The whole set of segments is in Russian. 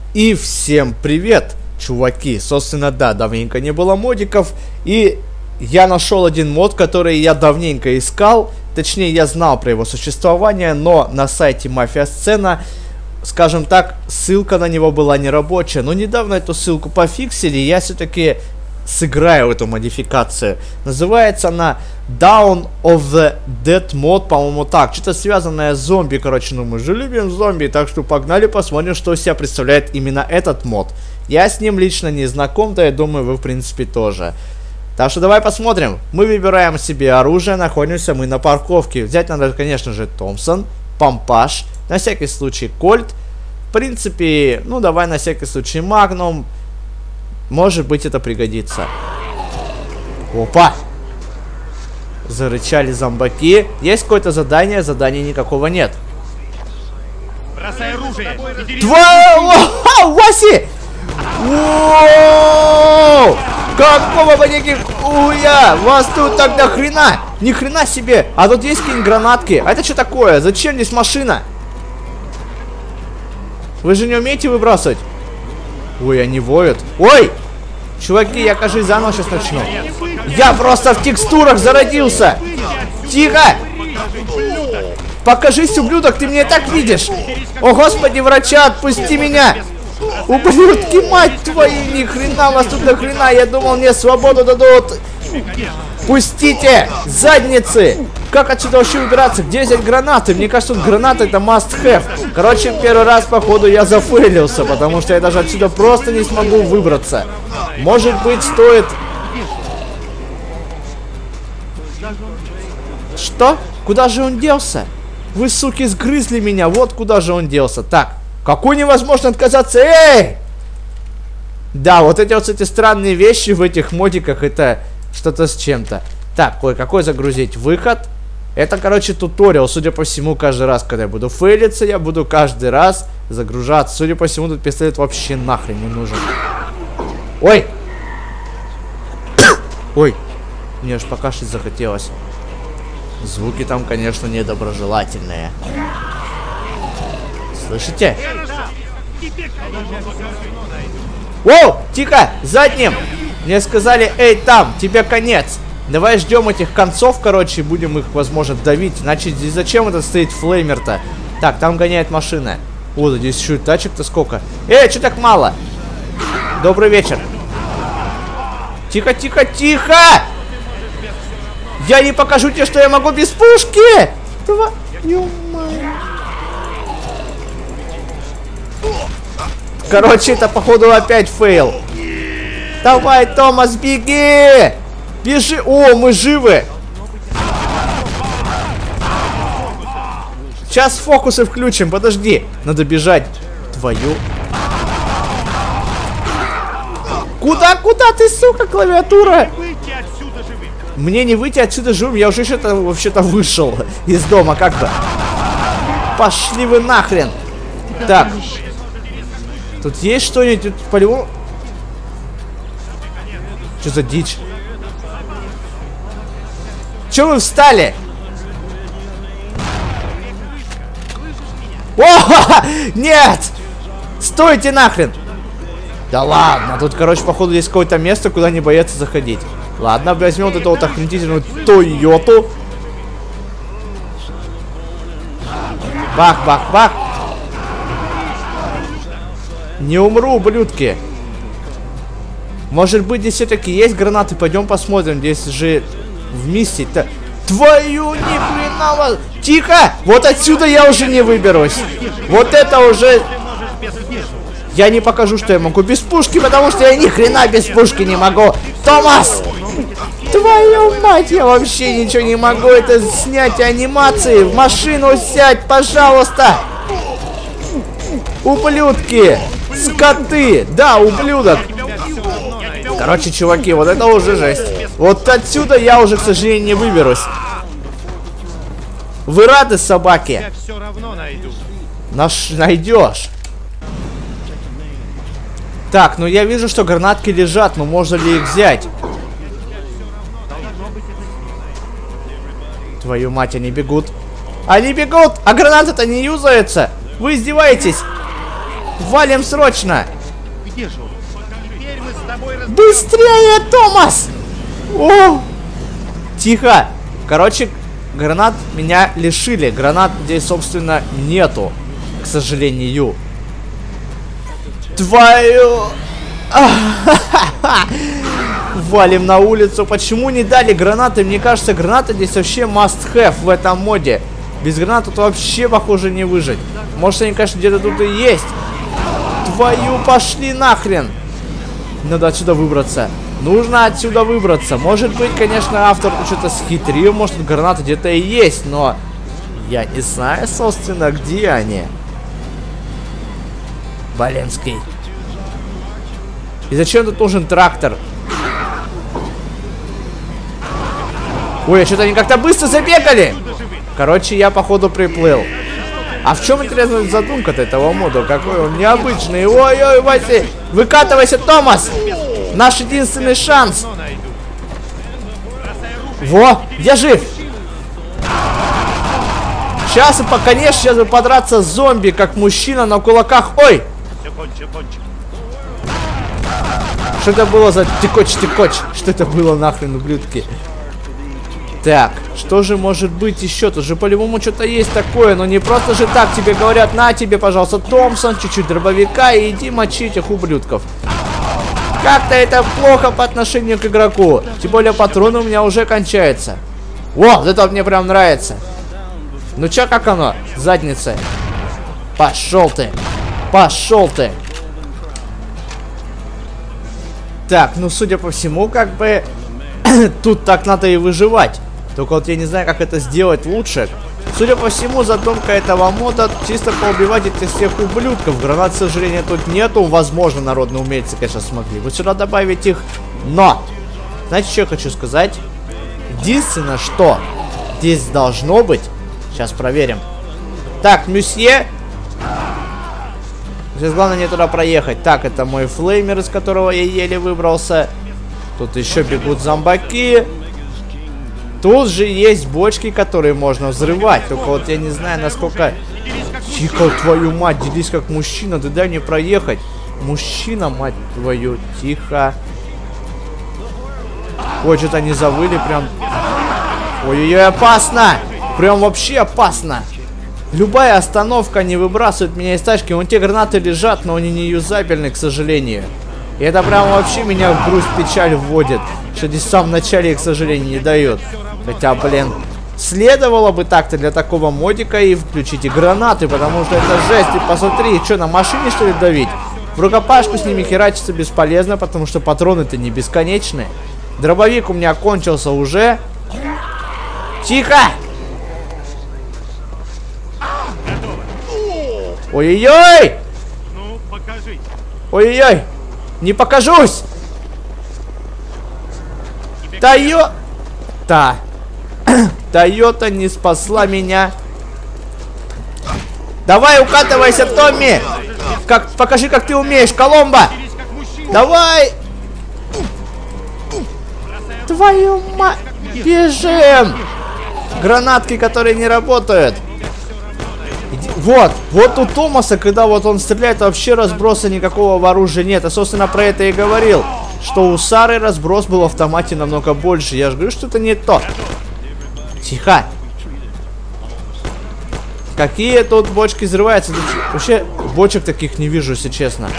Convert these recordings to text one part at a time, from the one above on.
И всем привет, чуваки. Собственно, да, давненько не было модиков. И я нашел один мод, который я давненько искал. Точнее, я знал про его существование, но на сайте Мафия Сцена, скажем так, ссылка на него была нерабочая. Но недавно эту ссылку пофиксили, и я все-таки сыграю эту модификацию. Называется она Dawn of the Dead Mod, по-моему, так. Что-то связанное с зомби, короче, ну мы же любим зомби, так что погнали посмотрим, что из себя представляет именно этот мод. Я с ним лично не знаком, да я думаю, вы в принципе тоже. Так что давай посмотрим. Мы выбираем себе оружие, находимся мы на парковке. Взять надо, конечно же, Томпсон, Помпаш, на всякий случай Кольт. В принципе, ну давай на всякий случай Магнум. Может быть, это пригодится. Опа! Зарычали зомбаки. Есть какое-то задание, задания никакого нет. Бросай оружие! Васи! Какого маньяки? Уя! Вас тут так до хрена! Ни хрена себе! А тут есть какие-нибудь гранатки? А это что такое? Зачем здесь машина? Вы же не умеете выбрасывать? Ой, они воют. Ой! Чуваки, я, кажется, заново сейчас начну. Я просто в текстурах зародился! Тихо! Покажись, ублюдок, ты меня так видишь! О, господи, врача, отпусти меня! Ублюдки, мать твою, ни хрена вас тут до хрена! Я думал, мне свободу дадут! Пустите! Задницы! Как отсюда вообще убираться? Где взять гранаты? Мне кажется, тут гранаты это must have. Короче, первый раз, походу, я зафейлился, потому что я даже отсюда просто не смогу выбраться. Может быть, стоит... Что? Куда же он делся? Вы, суки, сгрызли меня. Вот куда же он делся. Так, какой невозможно отказаться? Эй! Да, вот эти вот эти странные вещи в этих модиках, это что-то с чем-то. Так, какой загрузить? Выход. Это, короче, туториал. Судя по всему, каждый раз, когда я буду фейлиться, я буду каждый раз загружаться. Судя по всему, тут пистолет вообще нахрен не нужен. Ой! Ой! Мне аж покашлять захотелось. Звуки там, конечно, недоброжелательные. Слышите? Воу! Тихо! Задним! Мне сказали, эй, там, тебе конец. Давай ждем этих концов, короче, и будем их, возможно, давить. Иначе здесь зачем это стоит флеймер-то? Так, там гоняет машина. О, здесь еще и тачек-то сколько. Эй, что так мало? Добрый вечер. Тихо, тихо, тихо! Я не покажу тебе, что я могу без пушки! Твою мать. Короче, это, походу, опять фейл. Давай, Томас, беги! Бежи! О, мы живы! Сейчас фокусы включим, подожди. Надо бежать. Твою... Куда ты, сука, клавиатура? Мне не выйти отсюда живым, я уже что-то вообще-то вышел из дома, как бы. Пошли вы нахрен. Так. Тут есть что-нибудь? По-любому... Что за дичь? Че вы встали? О, нет! Стойте нахрен! Да ладно, тут, короче, походу есть какое-то место, куда не боятся заходить. Ладно, возьмем вот эту вот охренительную Тойоту. Бах, бах, бах. Не умру, ублюдки. Может быть, здесь все-таки есть гранаты? Пойдем посмотрим. Здесь же вместе-то... Твою ни хрена вас... Тихо! Вот отсюда я уже не выберусь. Вот это уже... Я не покажу, что я могу без пушки, потому что я ни хрена без пушки не могу. Томас! Твою мать, я вообще ничего не могу. Это снять анимации. В машину сядь, пожалуйста. Ублюдки. Скоты. Да, ублюдок. Короче, чуваки, вот это уже жесть. Вот отсюда я уже, к сожалению, не выберусь. Вы рады, собаки? Я все равно найду. Найдешь. Так, ну я вижу, что гранатки лежат, но можно ли их взять? Твою мать, они бегут. Они бегут! А гранаты-то не юзаются! Вы издеваетесь? Валим срочно! Где же он? Теперь мы с тобой Быстрее, Томас! О! Тихо! Короче, гранат меня лишили. Гранат здесь, собственно, нету. К сожалению. Твою... Валим на улицу. Почему не дали гранаты? Мне кажется, гранаты здесь вообще must have в этом моде. Без гранат тут вообще, похоже, не выжить. Может, они, конечно, где-то тут и есть. Твою, пошли нахрен. Надо отсюда выбраться. Нужно отсюда выбраться. Может быть, конечно, автор что-то схитрил. Может, гранаты где-то и есть, но... Я не знаю, собственно, где они. Боленский. И зачем тут нужен трактор? Ой, а что-то они как-то быстро забегали. Короче, я, походу, приплыл. А в чем интересная задумка-то этого мода? Какой он необычный. Ой-ой, Вася, выкатывайся, Томас! Наш единственный шанс. Во, я жив. Сейчас, конечно, сейчас бы подраться с зомби, как мужчина на кулаках. Ой! Что это было за текоч-текоч? Что это было нахрен, ублюдки? Так, что же может быть еще? Тут же по-любому что-то есть такое, но не просто же так тебе говорят: на тебе, пожалуйста, Томпсон, чуть-чуть дробовика и иди мочи этих ублюдков. Как-то это плохо по отношению к игроку. Тем более патроны у меня уже кончаются. О, вот это мне прям нравится. Ну чё, как оно? Задница. Пошел ты. Пошел ты. Так, ну судя по всему, как бы тут так надо и выживать. Только вот я не знаю, как это сделать лучше. Судя по всему, задумка этого мода чисто поубивать этих всех ублюдков. Гранат, к сожалению, тут нету. Возможно, народные умельцы, конечно, смогли вот сюда добавить их. Но, знаете, что я хочу сказать? Единственное, что здесь должно быть... Сейчас проверим. Так, мюсье. Здесь главное не туда проехать. Так, это мой флеймер, из которого я еле выбрался. Тут еще бегут зомбаки. Тут же есть бочки, которые можно взрывать. Только вот я не знаю, насколько... Тихо, твою мать, делись как мужчина. Ты дай мне проехать. Мужчина, мать твою, тихо. Ой, что-то они завыли прям. Ой-ой-ой, опасно. Прям вообще опасно. Любая остановка не выбрасывает меня из тачки. Вон те гранаты лежат, но они не юзабельны, к сожалению. И это прям вообще меня в грусть, печаль вводит. Что здесь в самом начале, к сожалению, не дает. Хотя, блин, следовало бы так-то для такого модика и включить и гранаты, потому что это жесть. И посмотри, что, на машине, что ли, давить? В рукопашку с ними херачиться бесполезно, потому что патроны-то не бесконечные. Дробовик у меня кончился уже. Тихо! Ой-ой-ой! Ну, покажи. Ой-ой-ой! Не покажусь! Тойота не спасла меня. Давай, укатывайся, Томми! Покажи, как ты умеешь, Коломбо! Давай! Твою мать! Бежим! Гранатки, которые не работают. Вот у Томаса, когда вот он стреляет, вообще разброса никакого оружия нет. Я, собственно, про это и говорил. Что у Сары разброс был в автомате намного больше. Я же говорю, что это не то. Тихо. Какие тут бочки взрываются? Вообще, бочек таких не вижу, если честно.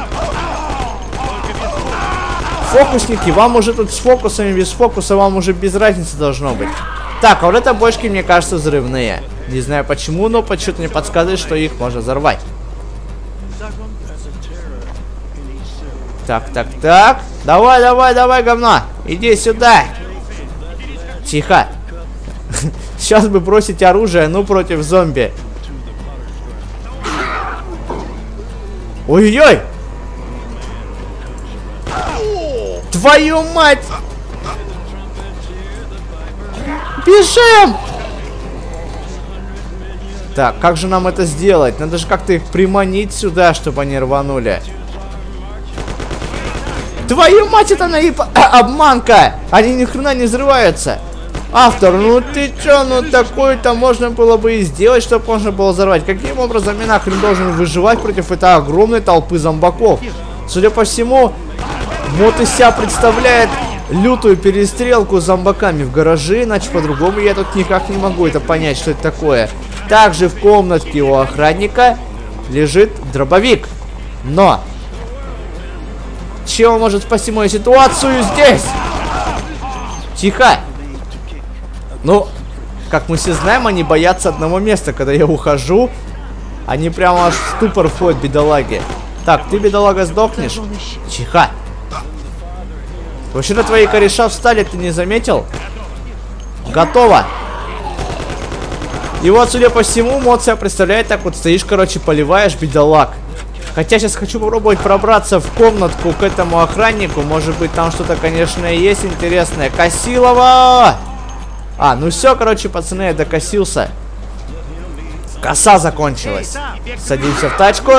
Фокусники, вам уже тут с фокусами, без фокуса, вам уже без разницы должно быть. Так, а вот это бочки, мне кажется, взрывные. Не знаю почему, но почему-то мне подсказывает, что их можно взорвать. Так. Давай, говно. Иди сюда. Тихо. Сейчас бы бросить оружие, ну, против зомби. Ой-ой-ой. Твою мать. Бежим! Так, как же нам это сделать? Надо же как-то их приманить сюда, чтобы они рванули. Твою мать, это обманка! Они ни хрена не взрываются. Автор, ну ты чё, ну такое-то можно было бы и сделать, чтобы можно было взорвать. Каким образом я нахрен должен выживать против этой огромной толпы зомбаков? Судя по всему, мод из себя представляет лютую перестрелку с зомбаками в гараже, иначе по-другому я тут никак не могу это понять, что это такое. Также в комнатке у охранника лежит дробовик. Но чем он может спасти мою ситуацию здесь? Тихо! Ну, как мы все знаем, они боятся одного места. Когда я ухожу, они прямо аж в ступор входят, бедолаги. Так, ты, бедолага, сдохнешь? Тихо! Вообще-то твои кореша встали, ты не заметил? Готово! И вот, судя по всему, мод себя представляет так вот. Стоишь, короче, поливаешь бедолаг. Хотя сейчас хочу попробовать пробраться в комнатку к этому охраннику. Может быть, там что-то, конечно, есть интересное. Косилова! А, ну все, короче, пацаны, я докосился. Коса закончилась. Садимся в тачку.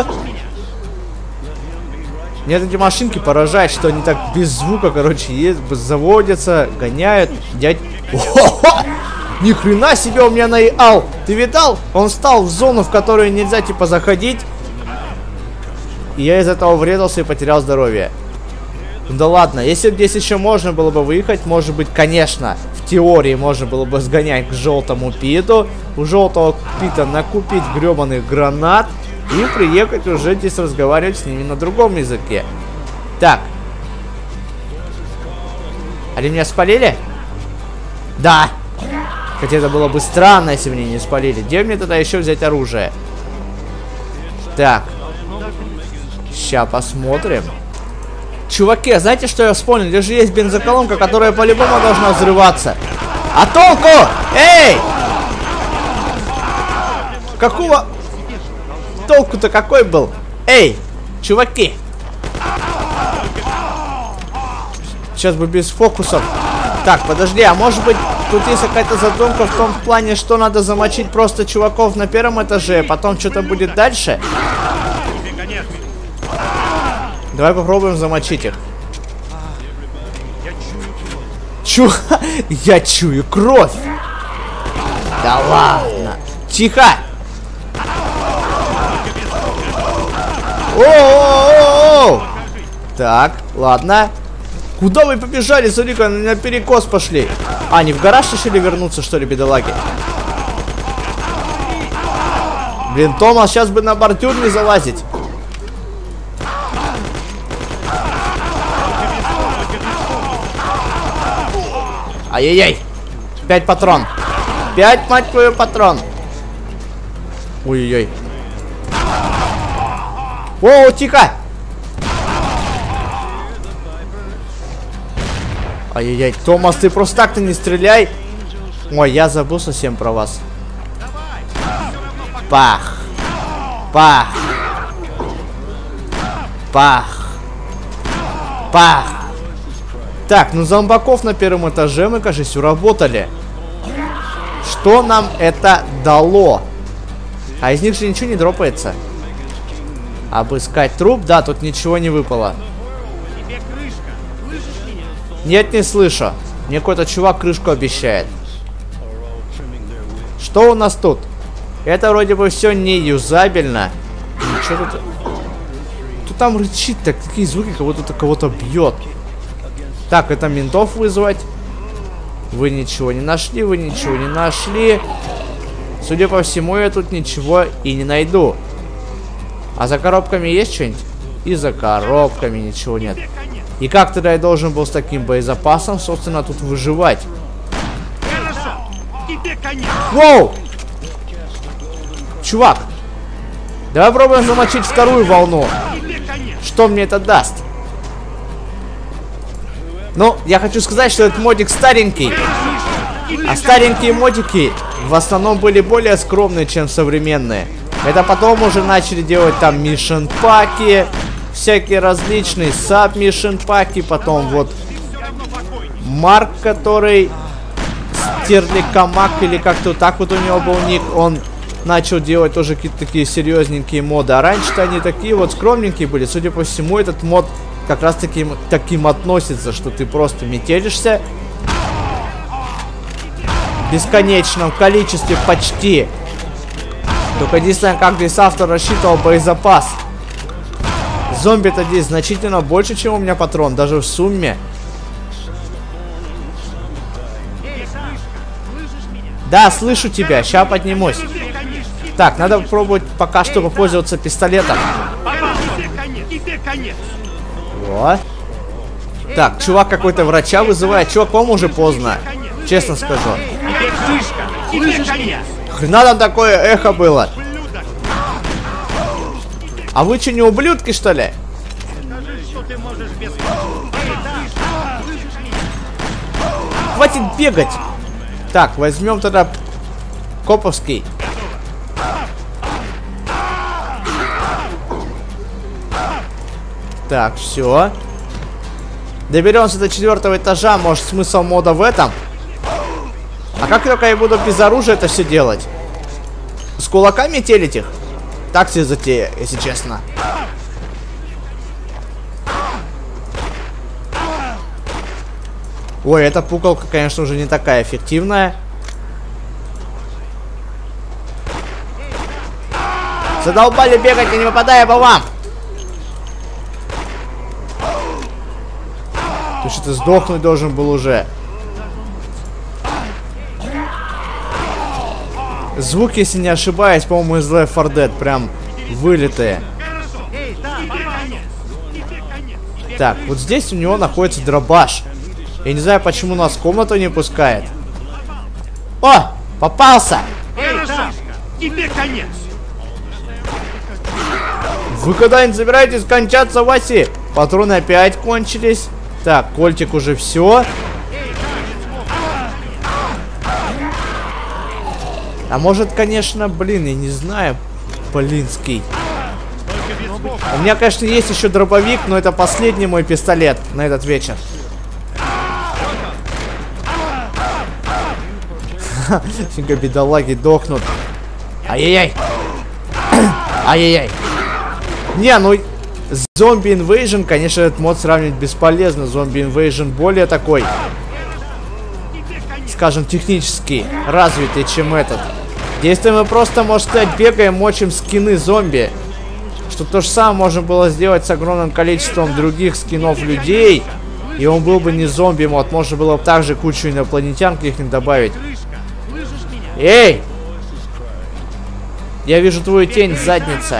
Нет, эти машинки поражают, что они так без звука, короче, заводятся, гоняют. Дядь... Ни хрена себе у меня наебал. Ты видал? Он встал в зону, в которую нельзя, типа, заходить. И я из этого врезался и потерял здоровье. Да ладно, если бы здесь еще можно было бы выехать, может быть, конечно, в теории можно было бы сгонять к желтому питу, у желтого пита накупить гребаных гранат и приехать уже здесь разговаривать с ними на другом языке. Так. Они меня спалили? Да. Хотя это было бы странно, если бы меня не спалили. Где мне тогда еще взять оружие? Так. Сейчас посмотрим. Чуваки, знаете, что я вспомнил? Здесь же есть бензоколонка, которая по-любому должна взрываться. А толку? Эй! Какого... Толку-то какой был? Эй, чуваки! Сейчас бы без фокусов. Так, подожди, а может быть тут есть какая-то задумка в том плане, что надо замочить просто чуваков на первом этаже, а потом что-то будет дальше? Давай попробуем замочить их. Я чую кровь. Да ладно. Тихо. О-о-о-о! Так, ладно. Куда вы побежали? Смотри-ка, на перекос пошли. А, не в гараж решили вернуться, что ли, бедолаги? Блин, Томас сейчас бы на бордюр не залазить. Ай-яй-яй. 5 патрон. 5, мать твою, патрон. Ой-ой-ой. О, тихо. Ай-яй-яй. Томас, ты просто так-то не стреляй. Ой, я забыл совсем про вас. Пах. Пах. Пах. Пах. Так, ну зомбаков на первом этаже мы, кажется, уработали. Что нам это дало? А из них же ничего не дропается. Обыскать труп? Да, тут ничего не выпало. Нет, не слышу. Мне какой-то чувак крышку обещает. Что у нас тут? Это вроде бы все не юзабельно. Ничего тут... Тут там рычит так, такие звуки, как будто кого-то бьет. Так, это ментов вызвать. Вы ничего не нашли, вы ничего не нашли. Судя по всему, я тут ничего и не найду. А за коробками есть что-нибудь? И за коробками ничего нет. И как тогда я должен был с таким боезапасом, собственно, тут выживать? Хорошо. Тебе конец. Воу! Чувак, давай попробуем замочить вторую волну. Тебе конец. Что мне это даст? Ну, я хочу сказать, что этот модик старенький. А старенькие модики в основном были более скромные, чем современные. Это потом уже начали делать там мишен паки, всякие различные саб-мишен паки, потом вот Марк, который Стерликамак или как-то так вот у него был ник, он начал делать тоже какие-то такие серьезненькие моды. А раньше-то они такие вот скромненькие были. Судя по всему, этот мод как раз таким относится, что ты просто метелишься. бесконечном количестве почти. Только единственное, как здесь автор рассчитывал боезапас. Зомби-то здесь значительно больше, чем у меня патрон, даже в сумме. Да, слышу тебя, ща поднимусь. Так, надо попробовать пока что попользоваться пистолетом. Вот. Так, чувак какой-то врача вызывает. Чувак, по-моему, уже поздно. Честно скажу. Хрена там такое эхо было. А вы что, не ублюдки, что ли? Хватит бегать. Так, возьмем тогда коповский. Так, все. Доберемся до 4-го этажа. Может, смысл мода в этом? А как только я буду без оружия это все делать? С кулаками телить их? Так себе затея, если честно. Ой, эта пукалка, конечно, уже не такая эффективная. Задолбали бегать и не попадая по вам. Ты что-то сдохнуть должен был уже. Звук, если не ошибаюсь, по-моему, из Left 4 Dead. Прям вылитые. Так, вот здесь у него находится дробаш. Я не знаю, почему нас в комнату не пускает. О! Попался! Тебе конец! Вы когда-нибудь собираетесь кончаться, Васи? Патроны опять кончились. Так, кольтик уже все. А может, конечно, блин, я не знаю. Блинский. У меня, конечно, есть еще дробовик, но это последний мой пистолет на этот вечер. Фига, бедолаги дохнут. Ай-яй-яй. Ай-яй-яй. Не, ну Zombie Invasion, конечно, этот мод сравнивать бесполезно. Zombie Invasion более такой, скажем, технически развитый, чем этот. Если мы просто, можно сказать, бегаем, мочим скины зомби, что то же самое можно было сделать с огромным количеством других скинов людей, и он был бы не зомби мод. Можно было бы также кучу инопланетян к них добавить. Эй! Я вижу твою тень, задница.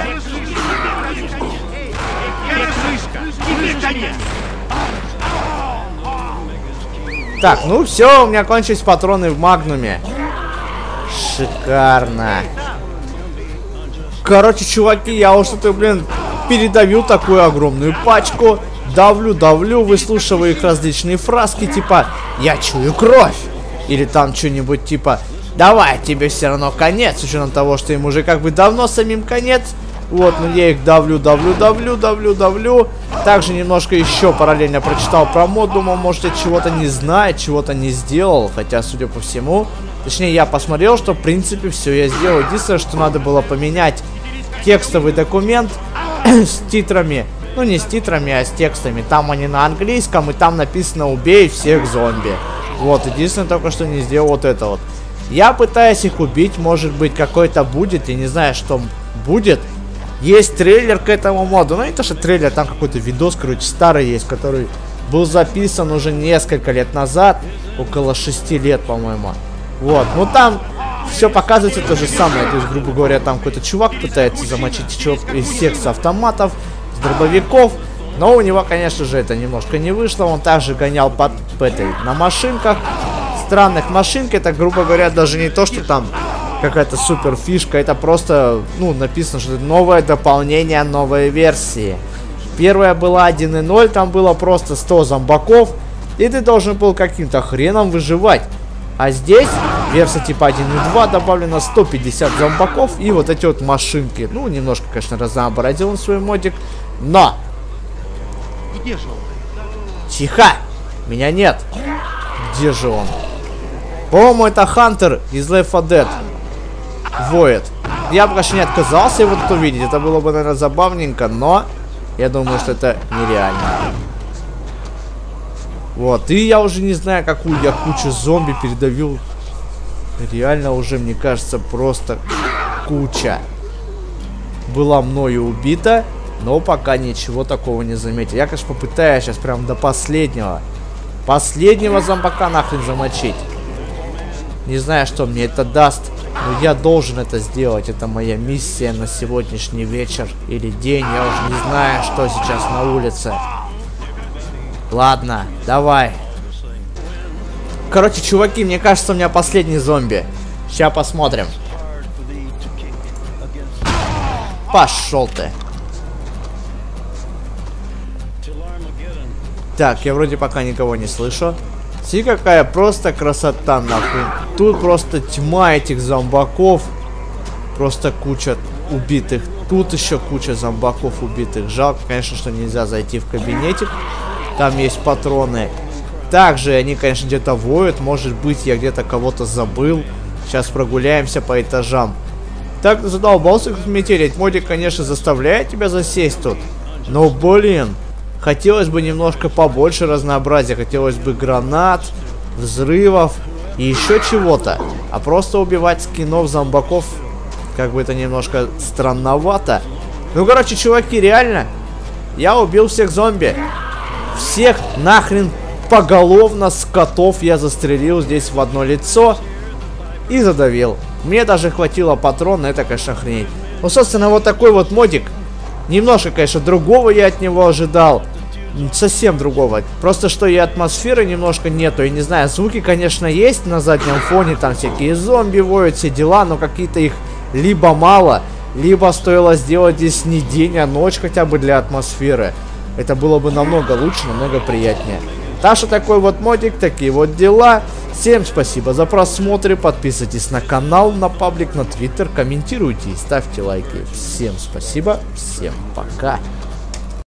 Так, ну все, у меня кончились патроны в магнуме. Шикарно. Короче, чуваки, я уж что-то, блин, передавил такую огромную пачку. Давлю, выслушиваю их различные фразки, типа «Я чую кровь!» Или там что-нибудь типа «Давай, тебе все равно конец», с учетом того, что им уже как бы давно самим конец. Вот, но я их давлю. Также немножко еще параллельно прочитал про мод, думал, может, я чего-то не знаю, чего-то не сделал. Хотя, судя по всему, точнее, я посмотрел, что, в принципе, все я сделал. Единственное, что надо было поменять текстовый документ с титрами. Ну, не с титрами, а с текстами. Там они на английском, и там написано «Убей всех зомби». Вот, единственное, только что не сделал вот это вот. Я пытаюсь их убить, может быть, какой-то будет, я не знаю, что будет. Есть трейлер к этому моду, ну не то что трейлер, там какой-то видос, короче, старый есть, который был записан уже несколько лет назад, около 6 лет, по-моему. Вот, ну там все показывается то же самое, то есть, грубо говоря, там какой-то чувак пытается замочить из всех с автоматов, с дробовиков, но у него, конечно же, это немножко не вышло, он также гонял на машинках, странных машинках, это, грубо говоря, даже не то, что там какая-то супер фишка, это просто, ну, написано, что это новое дополнение новой версии. Первая была 1.0, там было просто 100 зомбаков, и ты должен был каким-то хреном выживать. А здесь версия типа 1.2 добавлено 150 зомбаков и вот эти вот машинки. Ну, немножко, конечно, разнообразил он свой модик, но... Где же он? Тихо! Меня нет! Где же он? По-моему, это Хантер из Left 4 Dead. Воет. Я бы, конечно, не отказался его тут увидеть. Это было бы, наверное, забавненько, но я думаю, что это нереально. Вот. И я уже не знаю, какую я кучу зомби передавил. реально уже, мне кажется, просто куча была мною убита, но пока ничего такого не заметил. Я, конечно, попытаюсь сейчас прям до последнего зомбака нахрен замочить. Не знаю, что мне это даст, но я должен это сделать. Это моя миссия на сегодняшний вечер или день. Я уже не знаю, что сейчас на улице. Ладно, давай. Короче, чуваки, мне кажется, у меня последний зомби. Сейчас посмотрим. Пошел ты. Так, я вроде пока никого не слышу. Смотри, какая просто красота, нахуй. Тут просто тьма этих зомбаков. Просто куча убитых. Тут еще куча зомбаков убитых. Жалко, конечно, что нельзя зайти в кабинетик. Там есть патроны. Также они, конечно, где-то воют. Может быть, я где-то кого-то забыл. Сейчас прогуляемся по этажам. Так, ты задолбался метелить. Модик, конечно, заставляет тебя засесть тут. Но, блин, хотелось бы немножко побольше разнообразия. Хотелось бы гранат, взрывов и еще чего-то. А просто убивать скинов, зомбаков, как бы это немножко странновато. Ну, короче, чуваки, реально, я убил всех зомби. Всех нахрен поголовно скотов я застрелил здесь в одно лицо и задавил. Мне даже хватило патрона, это, конечно, охренеть. Ну, собственно, вот такой вот модик. Немножко, конечно, другого я от него ожидал. Совсем другого. Просто что и атмосферы немножко нету. Я не знаю, звуки, конечно, есть на заднем фоне. Там всякие зомби воют, все дела. Но какие-то их либо мало, либо стоило сделать здесь не день, а ночь хотя бы для атмосферы. Это было бы намного лучше, намного приятнее. Так что такой вот модик, такие вот дела. Всем спасибо за просмотр. Подписывайтесь на канал, на паблик, на твиттер. Комментируйте и ставьте лайки. Всем спасибо. Всем пока.